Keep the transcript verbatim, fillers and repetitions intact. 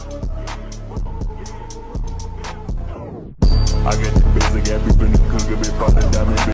I get the basic, every penny cook, every part of diamond.